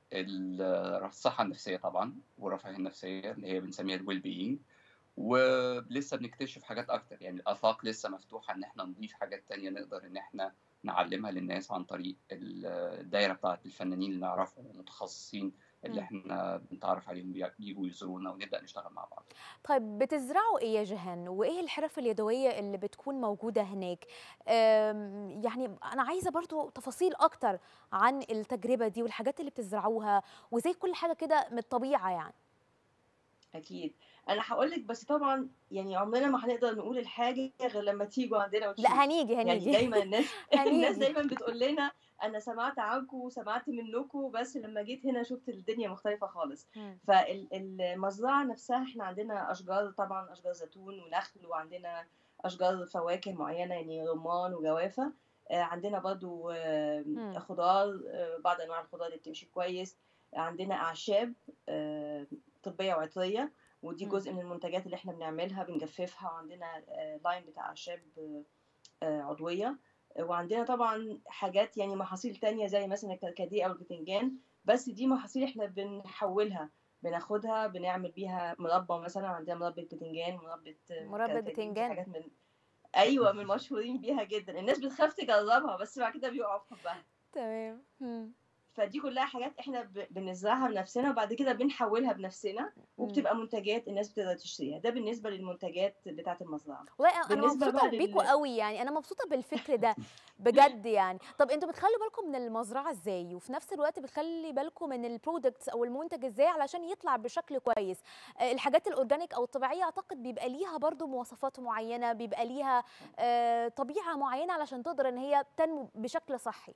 الصحة النفسية طبعا، والرفاهية النفسية اللي هي بنسميها الويل بينج. ولسه بنكتشف حاجات أكتر، يعني الآفاق لسه مفتوحة إن احنا نضيف حاجات تانية نقدر إن احنا نعلمها للناس عن طريق الدائرة بتاعة الفنانين اللي نعرفهم ومتخصصين اللي احنا بنتعرف عليهم، بيجوا يزورونا ونبدأ نشتغل مع بعض. طيب بتزرعوا ايه يا جيهان؟ وايه الحرف اليدويه اللي بتكون موجوده هناك؟ يعني انا عايزه برضو تفاصيل اكتر عن التجربه دي والحاجات اللي بتزرعوها، وزي كل حاجه كده من الطبيعه يعني. اكيد انا هقول لك، بس طبعا يعني عمرنا ما هنقدر نقول الحاجه غير لما تيجوا عندنا وتشوفوا. لا هنيجي يعني دايما الناس دايما بتقول لنا انا سمعت عنكم وسمعت منكم، بس لما جيت هنا شفت الدنيا مختلفه خالص. فالمزرعه نفسها احنا عندنا اشجار، طبعا اشجار زيتون ونخل، وعندنا اشجار فواكه معينه يعني رمان وجوافه. عندنا برضو خضار، بعض انواع الخضار اللي بتمشي كويس. عندنا اعشاب طبيه وعطريه، ودي جزء من المنتجات اللي احنا بنعملها بنجففها. وعندنا لاين بتاع اعشاب عضويه. وعندنا طبعا حاجات يعني محاصيل تانية زي مثلا الكركديه او البتنجان، بس دي محاصيل احنا بنحولها، بناخدها بنعمل بيها مربى. مثلا عندنا مربى بتنجان، مربى بتنجان، حاجات من ايوه من مشهورين بيها جدا، الناس بتخاف تجربها بس بعد كده بيقعوا في حبها. تمام. فدي كلها حاجات احنا بنزرعها بنفسنا وبعد كده بنحولها بنفسنا، وبتبقى منتجات الناس بتقدر تشتريها. ده بالنسبه للمنتجات بتاعه المزرعه. والله انا مبسوطه بيكوا قوي، يعني انا مبسوطه بالفكر ده بجد يعني. طب انتوا بتخلوا بالكم من المزرعه ازاي، وفي نفس الوقت بتخلي بالكم من البرودكتس او المنتج ازاي علشان يطلع بشكل كويس؟ الحاجات الاورجانيك او الطبيعيه اعتقد بيبقى ليها برضو مواصفات معينه، بيبقى ليها طبيعه معينه علشان تقدر ان هي تنمو بشكل صحي.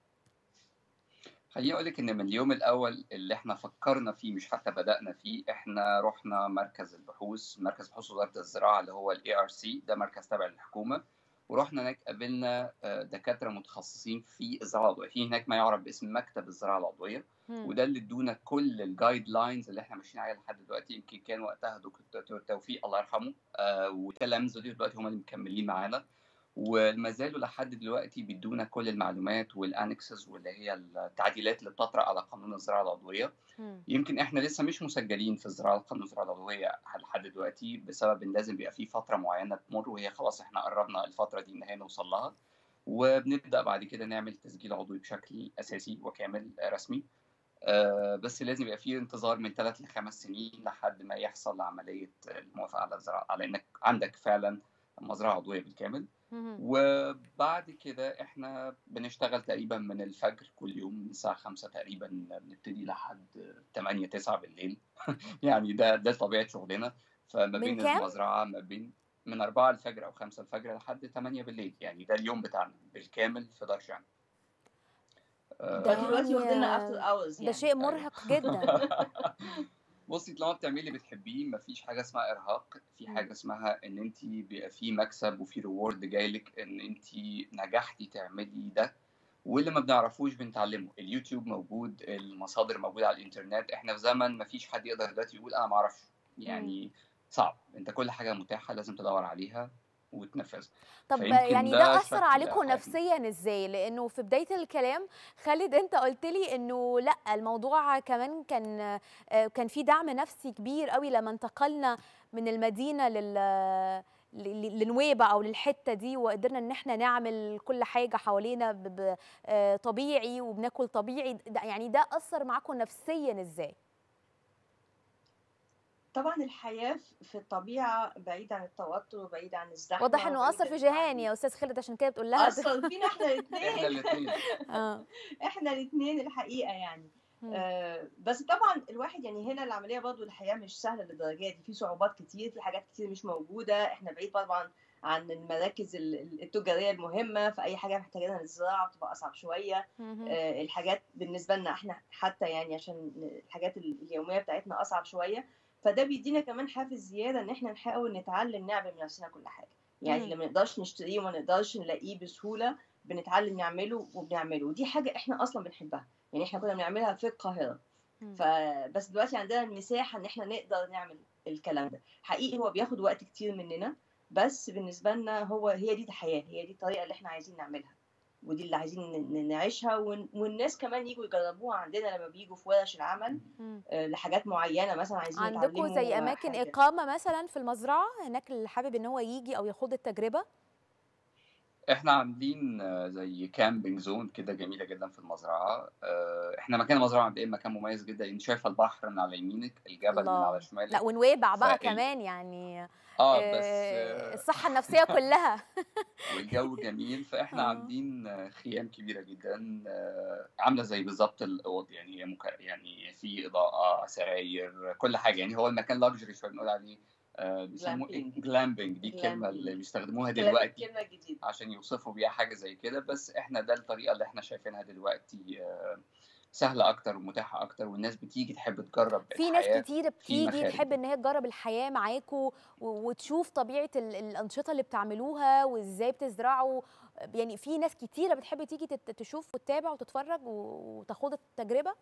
خليني اقول لك ان من اليوم الاول اللي احنا فكرنا فيه، مش حتى بدانا فيه، احنا رحنا مركز بحوث وزاره الزراعه اللي هو الARC، ده مركز تابع للحكومه. ورحنا هناك قابلنا دكاتره متخصصين في الزراعه العضويه، في هناك ما يعرف باسم مكتب الزراعه العضويه، وده اللي ادونا كل الجايد لاينز اللي احنا ماشيين عليها لحد دلوقتي. يمكن كان وقتها دكتور توفيق الله يرحمه وتلامذته دلوقتي هم اللي مكملين معانا، وما زالوا لحد دلوقتي بيدونا كل المعلومات والانكسز واللي هي التعديلات اللي بتطرأ على قانون الزراعه العضويه. يمكن احنا لسه مش مسجلين في قانون الزراعه العضويه لحد دلوقتي، بسبب ان لازم يبقى في فتره معينه تمر، وهي خلاص احنا قربنا الفتره دي ان هي نوصل لها، وبنبدا بعد كده نعمل تسجيل عضوي بشكل اساسي وكامل رسمي. بس لازم يبقى في انتظار من 3 ل5 سنين لحد ما يحصل عمليه الموافقه على الزراعه، على انك عندك فعلا مزرعه عضويه بالكامل. وبعد كده احنا بنشتغل تقريبا من الفجر كل يوم، من الساعة 5 تقريبا بنبتدي لحد 8 9 بالليل. يعني ده طبيعة شغلنا. فما بين المزرعة من 4 الفجر أو 5 الفجر لحد 8 بالليل، يعني ده اليوم بتاعنا بالكامل في دارشان. ده دلوقتي واخديننا افتر اورز ده شيء مرهق جدا. بصي، طالما بتعملي اللي بتحبيه مفيش حاجه اسمها ارهاق، في حاجه اسمها ان انت بيبقى في مكسب وفي ريورد جايلك ان انت نجحتي تعملي ده. واللي ما بنعرفوش بنتعلمه. اليوتيوب موجود، المصادر موجوده على الانترنت. احنا في زمن مفيش حد يقدر دلوقتي يقول انا ما اعرفش، يعني صعب. انت كل حاجه متاحه لازم تدور عليها وتنفذها. طب يعني ده أثر عليكم نفسيا ازاي؟ لأنه في بداية الكلام خالد أنت قلت لي إنه لا، الموضوع كمان كان في دعم نفسي كبير قوي لما انتقلنا من المدينة لنويبع أو للحتة دي، وقدرنا إن احنا نعمل كل حاجة حوالينا طبيعي وبناكل طبيعي. يعني ده أثر معاكم نفسيا ازاي؟ طبعا الحياة في الطبيعة بعيد عن التوتر وبعيد عن الزحمة. واضح انه اثر في جيهان يا استاذ خالد، عشان كده بتقول لها اثر فينا احنا الاثنين. احنا الاثنين الحقيقة يعني. بس طبعا الواحد يعني هنا العملية برضه الحياة مش سهلة للدرجة دي، في صعوبات كتير، في حاجات كتير مش موجودة. احنا بعيد طبعا عن المراكز التجارية المهمة، فأي حاجة محتاجينها للزراعة بتبقى أصعب شوية. الحاجات بالنسبة لنا احنا حتى يعني عشان الحاجات اليومية بتاعتنا أصعب شوية، فده بيدينا كمان حافز زياده ان احنا نحاول نتعلم نعمل بنفسنا كل حاجه. يعني اللي ما نقدرش نشتريه وما نقدرش نلاقيه بسهوله بنتعلم نعمله وبنعمله، ودي حاجه احنا اصلا بنحبها. يعني احنا كنا بنعملها في القاهره، فبس دلوقتي عندنا المساحه ان احنا نقدر نعمل الكلام ده. حقيقي هو بياخد وقت كتير مننا، بس بالنسبه لنا هي دي الحياه، هي دي الطريقه اللي احنا عايزين نعملها، ودي اللي عايزين نعيشها. والناس كمان يجوا يجربوها عندنا لما بيجوا في ورش العمل لحاجات معينه مثلا عايزين يتعلموا. عندكم زي اماكن حاجة. اقامه مثلا في المزرعه هناك اللي حابب ان هو يجي او يخوض التجربه؟ احنا عاملين زي كامبينج زون كده جميله جدا في المزرعه. احنا مكان المزرعه مبدئيا مكان مميز جدا، انت شايفه البحر من على يمينك، الجبل الله. من على شمالك. لا ونويبع بقى كمان يعني بس الصحه النفسيه كلها. والجو جميل. فاحنا عاملين خيام كبيره جدا عامله زي بالظبط الاوض، يعني يعني في اضاءه، سراير، كل حاجه. يعني هو المكان لاكجري شويه، بنقول عليه بيسموه جلامبينج. دي الكلمه اللي بيستخدموها دلوقتي عشان يوصفوا بيها حاجه زي كده. بس احنا ده الطريقه اللي احنا شايفينها دلوقتي سهله اكتر ومتاحه اكتر، والناس بتيجي تحب تجرب في ناس كتير بتيجي تحب ان هي تجرب الحياه معاكم وتشوف طبيعه الانشطه اللي بتعملوها وازاي بتزرعوا. يعني في ناس كتيره بتحب تيجي تشوف وتتابع وتتفرج وتاخد التجربه.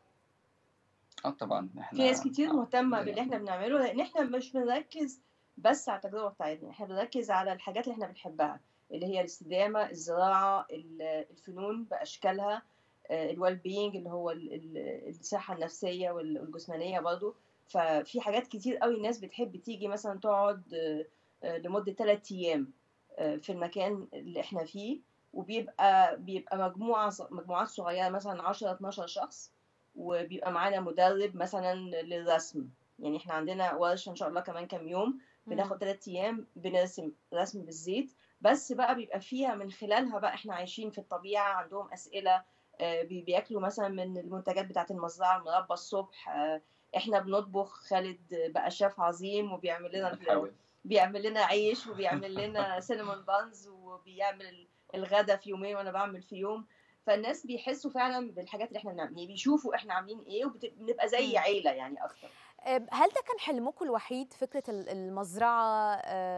طبعا احنا في ناس كتير مهتمه باللي احنا بنعمله، لان احنا مش بنركز بس على التجربه بتاعتنا، احنا بنركز على الحاجات اللي احنا بنحبها، اللي هي الاستدامه، الزراعه، الفنون باشكالها، الويل بينج اللي هو الصحه النفسيه والجسمانيه برضه. ففي حاجات كتير قوي الناس بتحب تيجي مثلا تقعد لمده 3 ايام في المكان اللي احنا فيه، وبيبقى مجموعات صغيره مثلا 10 12 شخص، وبيبقى معانا مدرب مثلا للرسم. يعني احنا عندنا ورشه ان شاء الله كمان كام يوم، بناخد 3 ايام بنرسم رسم بالزيت. بس بقى بيبقى فيها من خلالها بقى احنا عايشين في الطبيعه، عندهم اسئله، بياكلوا مثلا من المنتجات بتاعه المزرعه، المربى الصبح، احنا بنطبخ. خالد بقى شيف عظيم بيعمل لنا عيش وبيعمل لنا سينامون بانز وبيعمل الغدا في يومين وانا بعمل في يوم. فالناس بيحسوا فعلا بالحاجات اللي احنا بنعملها، بيشوفوا احنا عاملين ايه، وبنبقى زي عيله يعني اكتر. هل ده كان حلمكم الوحيد، فكره المزرعه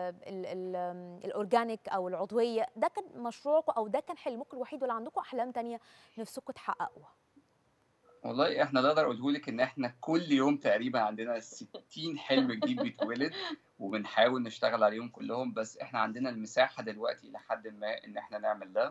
الاورجانيك او العضويه؟ ده كان مشروعكم او ده كان حلمكم الوحيد، ولا عندكم احلام تانية نفسكم تحققوها؟ والله احنا نقدر اقوله لك ان احنا كل يوم تقريبا عندنا 60 حلم جديد بيتولد، وبنحاول نشتغل عليهم كلهم. بس احنا عندنا المساحه دلوقتي لحد ما ان احنا نعمل ده،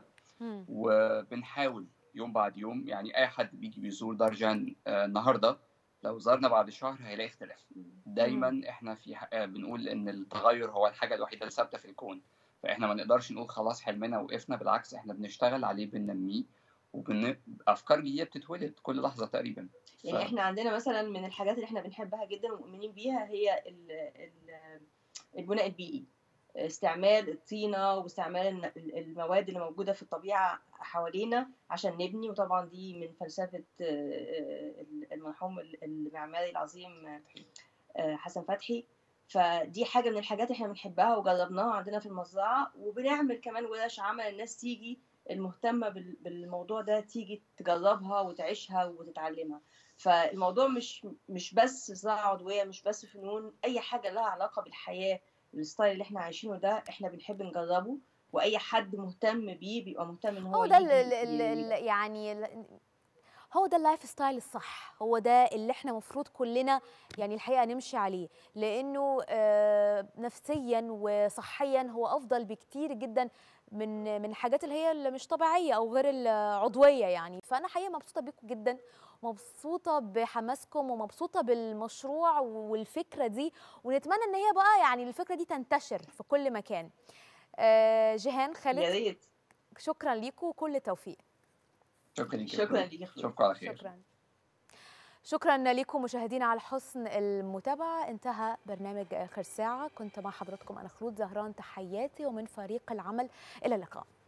وبنحاول يوم بعد يوم. يعني اي حد بيجي بيزور دارشان النهارده لو زارنا بعد شهر هيلاقي اختلاف. دايما احنا في بنقول ان التغير هو الحاجه الوحيده الثابته في الكون، فاحنا ما نقدرش نقول خلاص حلمنا وقفنا. بالعكس احنا بنشتغل عليه، بننميه، افكار جديده بتتولد كل لحظه تقريبا. يعني احنا عندنا مثلا من الحاجات اللي احنا بنحبها جدا ومؤمنين بيها هي البناء البيئي. استعمال الطينة واستعمال المواد اللي موجودة في الطبيعة حوالينا عشان نبني. وطبعا دي من فلسفة المرحوم المعماري العظيم حسن فتحي. فدي حاجة من الحاجات احنا بنحبها وجربناها عندنا في المزرعة، وبنعمل كمان ورش عمل الناس تيجي المهتمة بالموضوع ده تيجي تجربها وتعيشها وتتعلمها. فالموضوع مش بس زراعة عضوية، مش بس فنون، أي حاجة لها علاقة بالحياة. الستايل اللي احنا عايشينه ده احنا بنحب نجربه، واي حد مهتم بيه بيبقى مهتم ان هو ده يعني هو ده اللايف ستايل الصح، هو ده اللي احنا مفروض كلنا يعني الحقيقه نمشي عليه، لانه نفسيا وصحيا هو افضل بكتير جدا من الحاجات اللي هي اللي مش طبيعيه او غير العضويه يعني. فانا حقيقه مبسوطه بيكم جدا، مبسوطه بحماسكم ومبسوطه بالمشروع والفكره دي، ونتمنى ان هي بقى يعني الفكره دي تنتشر في كل مكان. جيهان خالد، يا ريت. شكرا ليكم وكل توفيق. شكرا ليك. شكرا ليك. شكرا على خير. شكرا لكم مشاهدينا على حسن المتابعة. انتهى برنامج آخر ساعة، كنت مع حضراتكم أنا خلود زهران، تحياتي ومن فريق العمل إلى اللقاء.